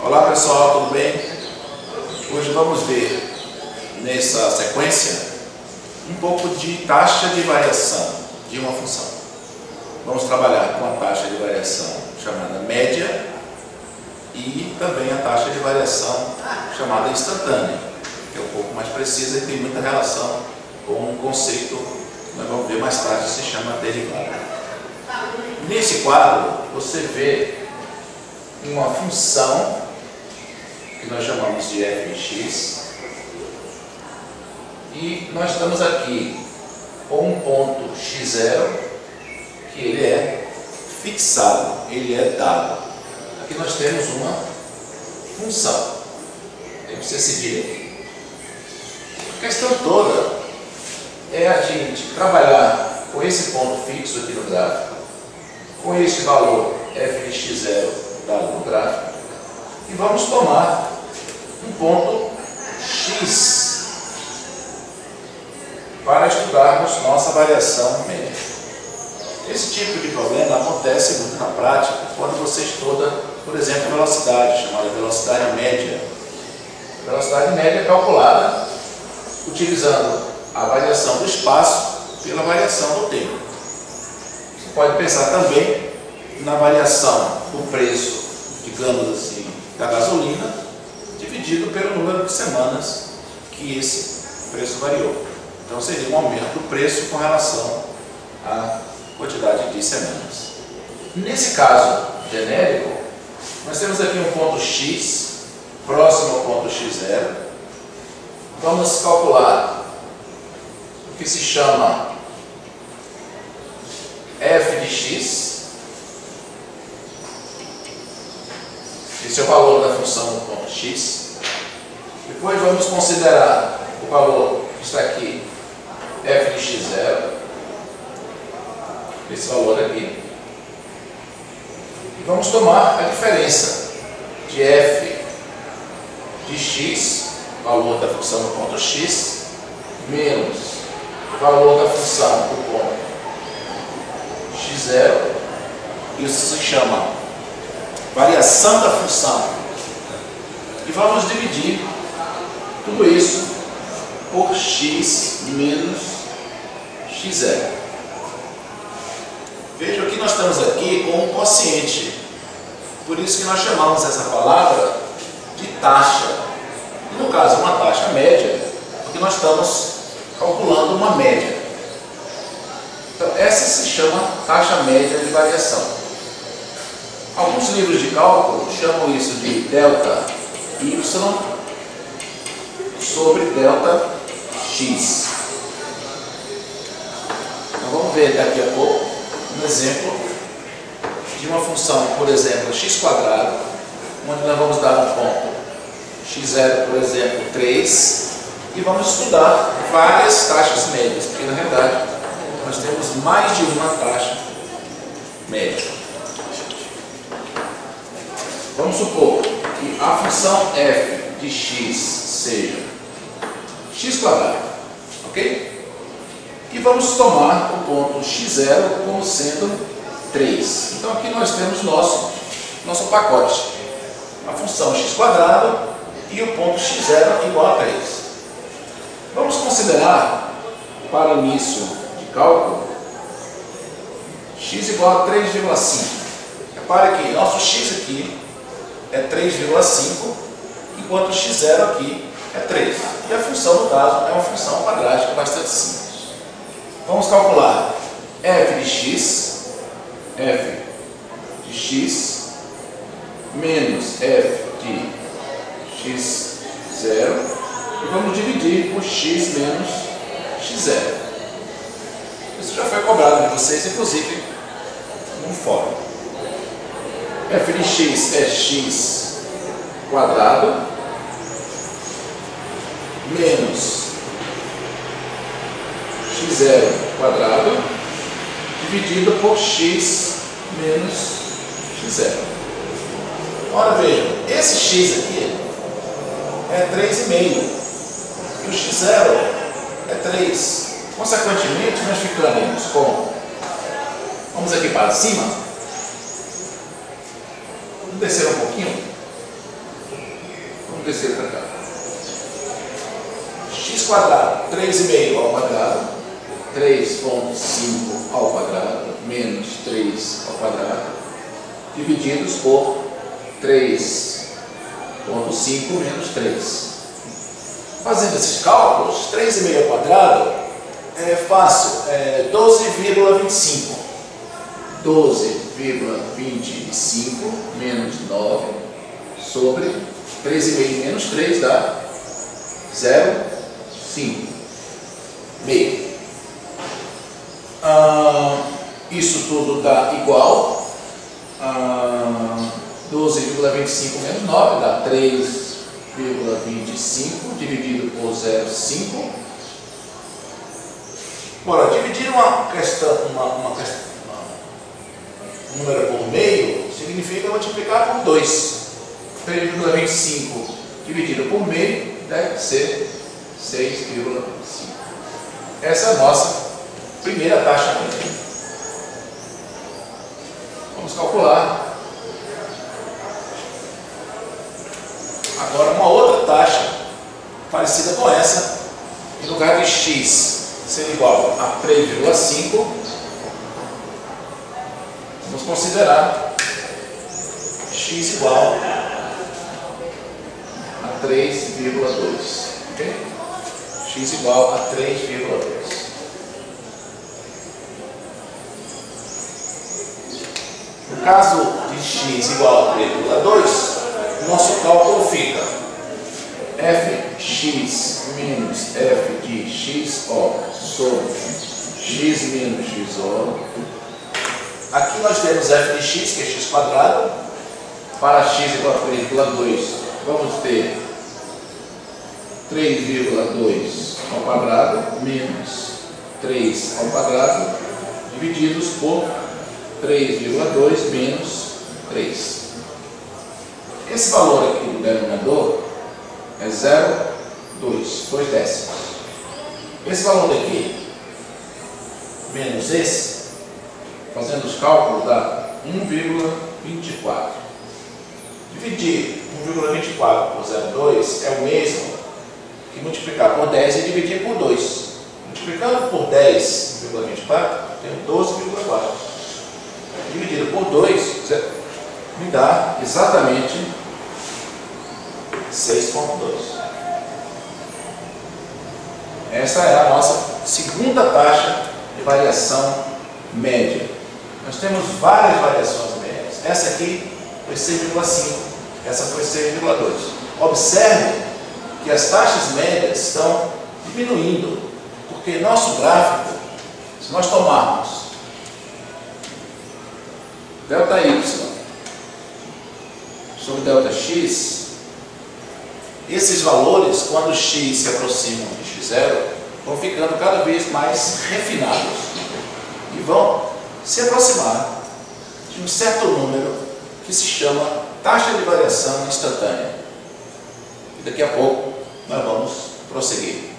Olá pessoal, tudo bem? Hoje vamos ver nessa sequência um pouco de taxa de variação de uma função. Vamos trabalhar com a taxa de variação chamada média e também a taxa de variação chamada instantânea, que é um pouco mais precisa e tem muita relação com um conceito que nós vamos ver mais tarde, que se chama derivada. Nesse quadro você vê uma função que nós chamamos de f de x, e nós estamos aqui com um ponto x0 que ele é fixado, ele é dado. Aqui nós temos uma função. Tem que ser seguir aqui. A questão toda é a gente trabalhar com esse ponto fixo aqui no gráfico, com este valor f de x0 dado no gráfico, e vamos tomar um ponto x para estudarmos nossa variação média. Esse tipo de problema acontece muito na prática quando você estuda, por exemplo, velocidade, chamada velocidade média. A velocidade média é calculada utilizando a variação do espaço pela variação do tempo. Você pode pensar também na variação do preço, digamos assim, da gasolina, dividido pelo número de semanas que esse preço variou. Então seria um aumento do preço com relação à quantidade de semanas. Nesse caso genérico, nós temos aqui um ponto x próximo ao ponto x0. Vamos calcular o que se chama f de x. Esse é o valor da função do ponto x. Depois vamos considerar o valor que está aqui, f de x0, esse valor aqui. E vamos tomar a diferença de f de x, valor da função do ponto x, menos o valor da função do ponto x0. Isso se chama variação da função. E vamos dividir tudo isso por x menos x0. Veja que nós estamos aqui com um quociente. Por isso que nós chamamos essa palavra de taxa. E no caso, uma taxa média, porque nós estamos calculando uma média. Então, essa se chama taxa média de variação. Alguns livros de cálculo chamam isso de delta y sobre delta x. Então vamos ver daqui a pouco um exemplo de uma função, por exemplo, x², onde nós vamos dar um ponto x0, por exemplo, 3, e vamos estudar várias taxas médias, porque na realidade nós temos mais de uma taxa média. Vamos supor que a função f de x seja x², ok? E vamos tomar o ponto x0 como sendo 3. Então aqui nós temos nosso pacote. A função x² e o ponto x0 igual a 3. Vamos considerar, para o início de cálculo, x igual a 3,5. Repare que nosso x aqui é 3,5, enquanto o x0 aqui é 3. E a função, no caso, é uma função quadrática bastante simples. Vamos calcular f de x menos f de x0, e vamos dividir por x menos x0. Isso já foi cobrado de vocês, inclusive, no fórum. F de x é x² menos x0² dividido por x menos x0. Ora, vejam, esse x aqui é 3,5 e o x0 é 3. Consequentemente, nós ficamos com, vamos aqui para cima, vamos descer um pouquinho, Vamos descer para cá. X quadrado, 3,5 ao quadrado, 3,5 ao quadrado menos 3 ao quadrado, divididos por 3,5 menos 3. Fazendo esses cálculos, 3,5 ao quadrado é fácil, é 12,25. 12,25 menos 9 sobre 3,5 menos 3 dá 0,5. Meio. Isso tudo dá igual. 12,25 menos 9 dá 3,25 dividido por 0,5. Agora, dividir um número por meio significa multiplicar por 2. 3,25 dividido por meio deve ser 6,5. Essa é a nossa primeira taxa média. Vamos calcular. Agora uma outra taxa parecida com essa, em lugar de x ser igual a 3,5, vamos considerar x igual a 3,2. Okay? X igual a 3,2. No caso de x igual a 3,2, nosso cálculo fica fx menos f de xo sobre x menos xo. Aqui nós temos f de x, que é x quadrado. Para x igual a 3,2, vamos ter 3,2 ao quadrado menos 3 ao quadrado, divididos por 3,2 menos 3. Esse valor aqui do denominador é 0,2, 2 décimos. Esse valor daqui, menos esse, fazendo os cálculos, dá 1,24. Dividir 1,24 por 0,2 é o mesmo que multiplicar por 10 e dividir por 2. Multiplicando por 10,24, tenho 12,4. Dividido por 2, me dá exatamente 6,2. Essa é a nossa segunda taxa de variação média. Nós temos várias variações médias. Essa aqui foi 6,5, essa foi 6,2. Observe que as taxas médias estão diminuindo, porque nosso gráfico, se nós tomarmos delta y sobre delta x, esses valores, quando x se aproximam de x0, vão ficando cada vez mais refinados e vão se aproximar de um certo número que se chama taxa de variação instantânea. E daqui a pouco nós vamos prosseguir.